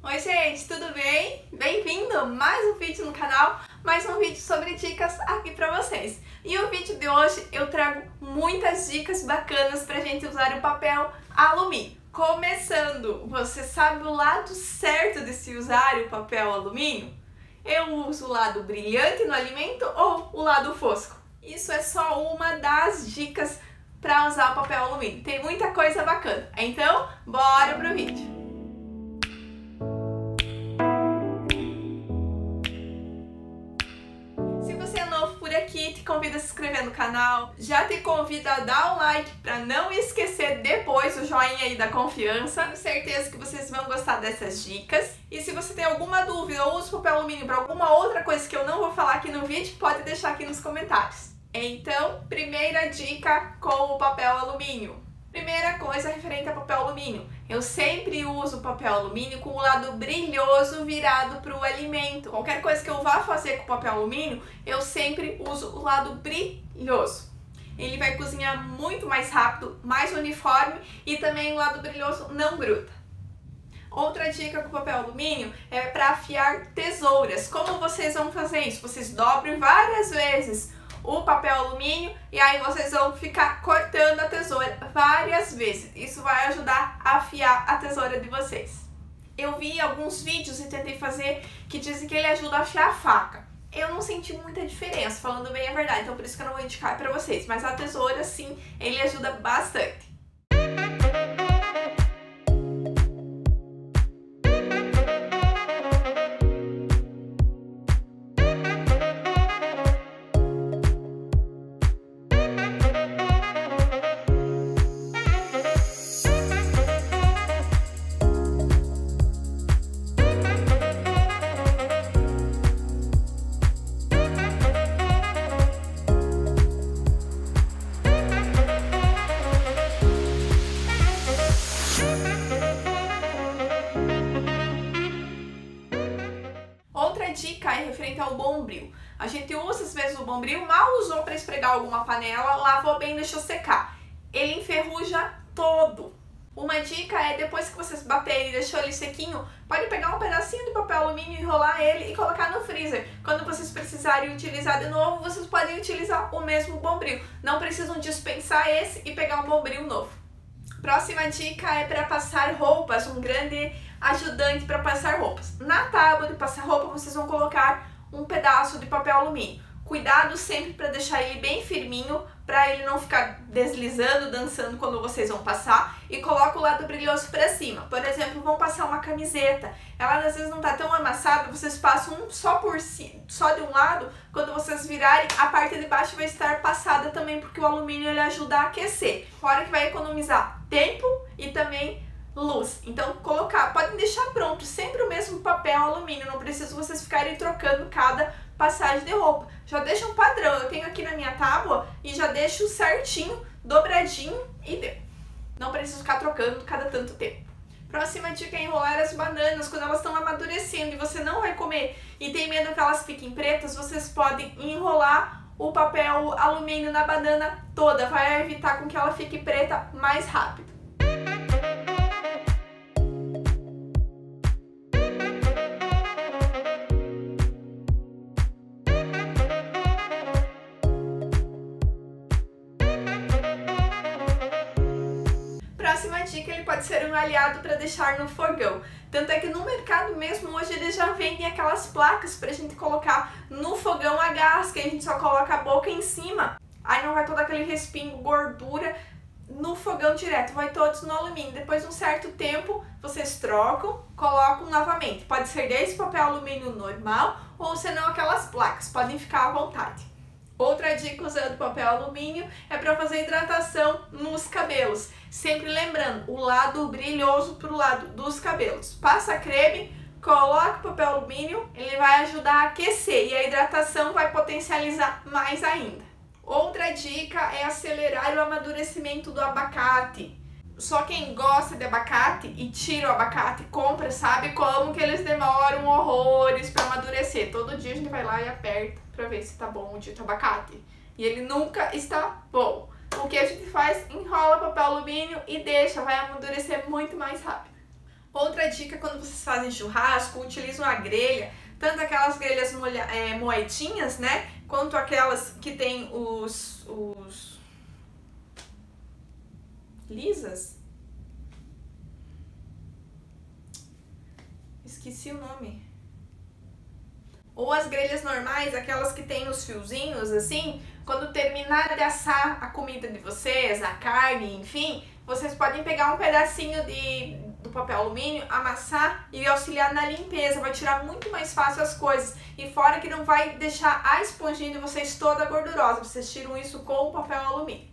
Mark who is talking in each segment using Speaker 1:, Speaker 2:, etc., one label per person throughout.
Speaker 1: Oi gente, tudo bem? Bem-vindo a mais um vídeo no canal, mais um vídeo sobre dicas aqui pra vocês. E o vídeo de hoje eu trago muitas dicas bacanas pra gente usar o papel alumínio. Começando, você sabe o lado certo de se usar o papel alumínio? Eu uso o lado brilhante no alimento ou o lado fosco? Isso é só uma das dicas para usar o papel alumínio. Tem muita coisa bacana. Então, bora pro vídeo. Se você é novo por aqui, te convido a se inscrever no canal. Já te convido a dar um like para não esquecer depois o joinha aí da confiança. Tenho certeza que vocês vão gostar dessas dicas. E se você tem alguma dúvida ou usa papel alumínio para alguma outra coisa que eu não vou falar aqui no vídeo, pode deixar aqui nos comentários. Então, primeira dica com o papel alumínio. Primeira coisa referente a papel alumínio. Eu sempre uso o papel alumínio com o lado brilhoso virado para o alimento. Qualquer coisa que eu vá fazer com o papel alumínio, eu sempre uso o lado brilhoso. Ele vai cozinhar muito mais rápido, mais uniforme e também o lado brilhoso não gruda. Outra dica com papel alumínio é para afiar tesouras. Como vocês vão fazer isso? Vocês dobram várias vezes o papel alumínio e aí vocês vão ficar cortando a tesoura várias vezes. Isso vai ajudar a afiar a tesoura de vocês. Eu vi alguns vídeos e tentei fazer que dizem que ele ajuda a afiar a faca. Eu não senti muita diferença, falando bem a verdade, então por isso que eu não vou indicar para vocês. Mas a tesoura, sim, ele ajuda bastante. Outra dica é referente ao bombril. A gente usa às vezes o bombril, mal usou para esfregar alguma panela, lavou bem e deixou secar. Ele enferruja todo. Uma dica é, depois que vocês baterem e deixou ele sequinho, pode pegar um pedacinho de papel alumínio, enrolar ele e colocar no freezer. Quando vocês precisarem utilizar de novo, vocês podem utilizar o mesmo bombril. Não precisam dispensar esse e pegar um bombril novo. Próxima dica é para passar roupas, um grande ajudante para passar roupas. Na tábua de passar roupa vocês vão colocar um pedaço de papel alumínio. Cuidado sempre para deixar ele bem firminho, para ele não ficar deslizando, dançando quando vocês vão passar. E coloca o lado brilhoso para cima. Por exemplo, vão passar uma camiseta. Ela às vezes não está tão amassada, vocês passam um só por si, só de um lado. Quando vocês virarem, a parte de baixo vai estar passada também, porque o alumínio ele ajuda a aquecer. Fora que vai economizar tempo e também luz. Então podem deixar pronto sempre o mesmo papel alumínio, não precisa vocês ficarem trocando cada passagem de roupa. Já deixa um padrão, eu tenho aqui na minha tábua e já deixo certinho, dobradinho e deu. Não preciso ficar trocando cada tanto tempo. Próxima dica é enrolar as bananas quando elas estão amadurecendo e você não vai comer e tem medo que elas fiquem pretas, vocês podem enrolar o papel alumínio na banana toda, vai evitar com que ela fique preta mais rápido. Próxima dica, ele pode ser um aliado para deixar no fogão. Tanto é que no mercado mesmo hoje eles já vendem aquelas placas para a gente colocar no fogão a gás, que a gente só coloca a boca em cima. Aí não vai todo aquele respingo, gordura no fogão direto, vai todos no alumínio. Depois de um certo tempo vocês trocam, colocam novamente. Pode ser desse papel alumínio normal ou senão aquelas placas, podem ficar à vontade. Outra dica usando papel alumínio é para fazer hidratação nos cabelos. Sempre lembrando, o lado brilhoso para o lado dos cabelos. Passa creme, coloca o papel alumínio, ele vai ajudar a aquecer e a hidratação vai potencializar mais ainda. Outra dica é acelerar o amadurecimento do abacate. Só quem gosta de abacate e tira o abacate, compra, sabe como que eles demoram horrores para amadurecer. Todo dia a gente vai lá e aperta para ver se tá bom o dito abacate. E ele nunca está bom. O que a gente faz? Enrola papel alumínio e deixa, vai amadurecer muito mais rápido. Outra dica, quando vocês fazem churrasco, utilizam a grelha, tanto aquelas grelhas moetinhas, né, quanto aquelas que tem os lisas. Esqueci o nome. Ou as grelhas normais, aquelas que tem os fiozinhos assim, quando terminar de assar a comida de vocês, a carne, enfim, vocês podem pegar um pedacinho do papel alumínio, amassar e auxiliar na limpeza, vai tirar muito mais fácil as coisas. E fora que não vai deixar a esponjinha de vocês toda gordurosa, vocês tiram isso com o papel alumínio.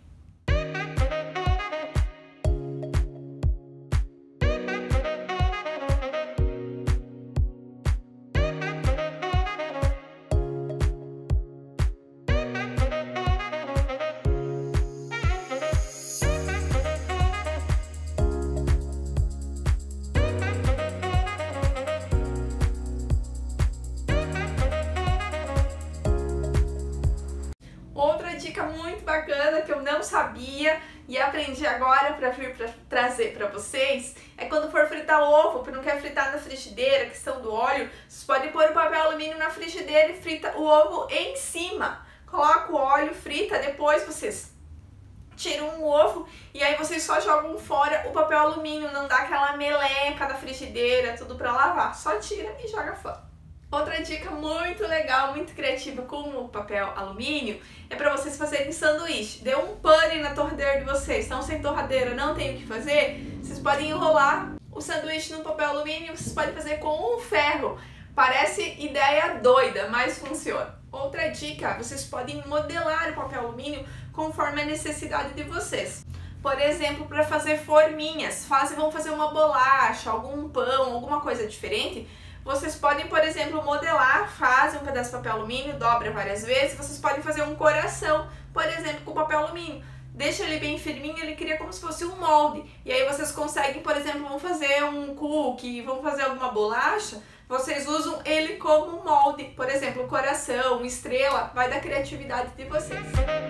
Speaker 1: Outra dica muito bacana que eu não sabia e aprendi agora para vir trazer para vocês é quando for fritar ovo, porque não quer fritar na frigideira, questão do óleo, vocês podem pôr o papel alumínio na frigideira e frita o ovo em cima. Coloca o óleo, frita, depois vocês tiram o ovo e aí vocês só jogam fora o papel alumínio, não dá aquela meleca da frigideira, tudo para lavar, só tira e joga fora. Outra dica muito legal, muito criativa com o papel alumínio é para vocês fazerem sanduíche. Deu um pane na torradeira de vocês, estão sem torradeira, não tem o que fazer, vocês podem enrolar o sanduíche no papel alumínio, vocês podem fazer com um ferro. Parece ideia doida, mas funciona. Outra dica, vocês podem modelar o papel alumínio conforme a necessidade de vocês. Por exemplo, para fazer forminhas, vão fazer uma bolacha, algum pão, alguma coisa diferente. Vocês podem, por exemplo, modelar, fazem um pedaço de papel alumínio, dobra várias vezes, vocês podem fazer um coração, por exemplo, com papel alumínio. Deixa ele bem firminho, ele cria como se fosse um molde. E aí vocês conseguem, por exemplo, vão fazer um cookie, vão fazer alguma bolacha, vocês usam ele como molde. Por exemplo, coração, estrela, vai da criatividade de vocês.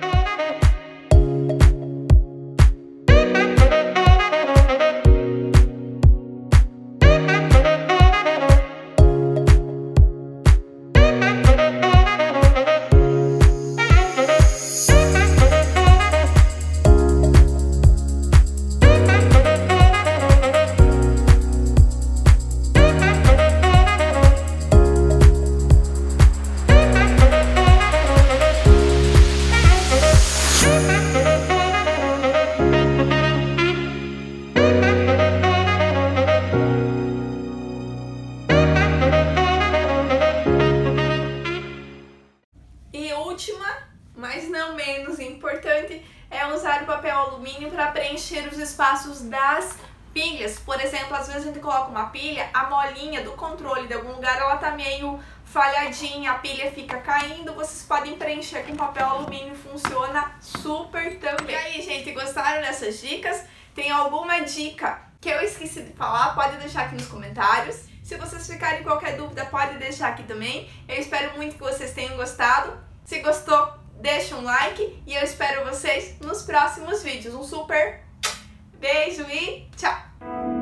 Speaker 1: Mas não menos importante, é usar o papel alumínio para preencher os espaços das pilhas. Por exemplo, às vezes a gente coloca uma pilha, a molinha do controle de algum lugar ela tá meio falhadinha, a pilha fica caindo, vocês podem preencher com papel alumínio, funciona super também. E aí, gente, gostaram dessas dicas? Tem alguma dica que eu esqueci de falar? Pode deixar aqui nos comentários. Se vocês ficarem com qualquer dúvida, pode deixar aqui também. Eu espero muito que vocês tenham gostado. Se gostou, deixa um like e eu espero vocês nos próximos vídeos. Um super beijo e tchau!